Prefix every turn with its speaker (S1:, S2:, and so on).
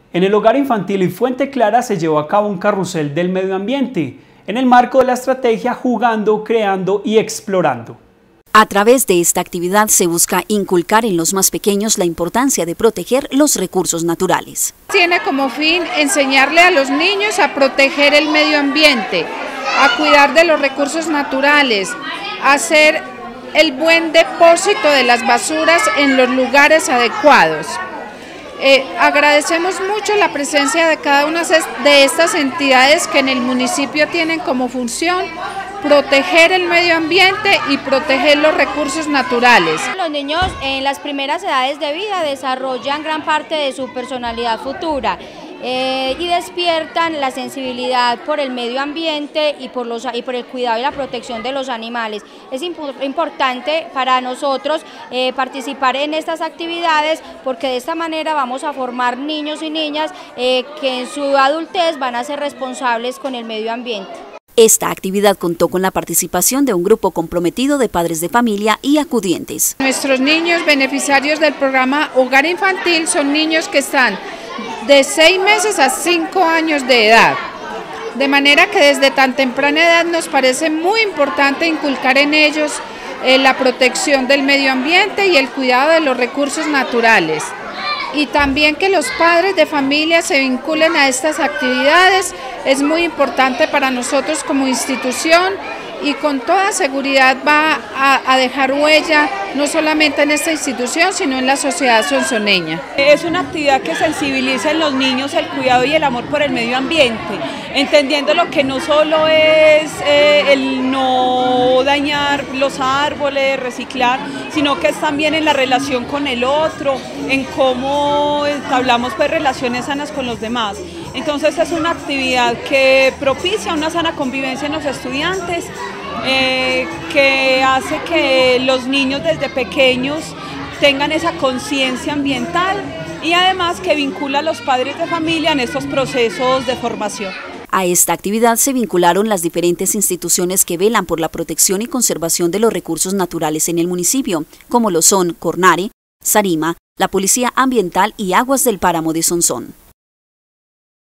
S1: En el Hogar Infantil y Fuente Clara se llevó a cabo un carrusel del medio ambiente, en el marco de la estrategia Jugando, Creando y Explorando.
S2: A través de esta actividad se busca inculcar en los más pequeños la importancia de proteger los recursos naturales.
S3: Tiene como fin enseñarle a los niños a proteger el medio ambiente, a cuidar de los recursos naturales, a hacer el buen depósito de las basuras en los lugares adecuados. Agradecemos mucho la presencia de cada una de estas entidades que en el municipio tienen como función proteger el medio ambiente y proteger los recursos naturales.
S4: Los niños en las primeras edades de vida desarrollan gran parte de su personalidad futura y despiertan la sensibilidad por el medio ambiente y por el cuidado y la protección de los animales. Es importante para nosotros participar en estas actividades porque de esta manera vamos a formar niños y niñas que en su adultez van a ser responsables con el medio ambiente.
S2: Esta actividad contó con la participación de un grupo comprometido de padres de familia y acudientes.
S3: Nuestros niños beneficiarios del programa Hogar Infantil son niños que están de 6 meses a 5 años de edad. De manera que desde tan temprana edad nos parece muy importante inculcar en ellos la protección del medio ambiente y el cuidado de los recursos naturales. Y también que los padres de familia se vinculen a estas actividades es muy importante para nosotros como institución y con toda seguridad va a dejar huella no solamente en esta institución sino en la sociedad sonsoneña.
S5: Es una actividad que sensibiliza en los niños el cuidado y el amor por el medio ambiente, entendiendo lo que no solo es el no dañar los árboles, reciclar, sino que es también en la relación con el otro, en cómo entablamos pues relaciones sanas con los demás. Entonces es una actividad que propicia una sana convivencia en los estudiantes, que hace que los niños desde pequeños tengan esa conciencia ambiental y además que vincula a los padres de familia en estos procesos de formación.
S2: A esta actividad se vincularon las diferentes instituciones que velan por la protección y conservación de los recursos naturales en el municipio, como lo son Cornare, Sarima, la Policía Ambiental y Aguas del Páramo de Sonsón.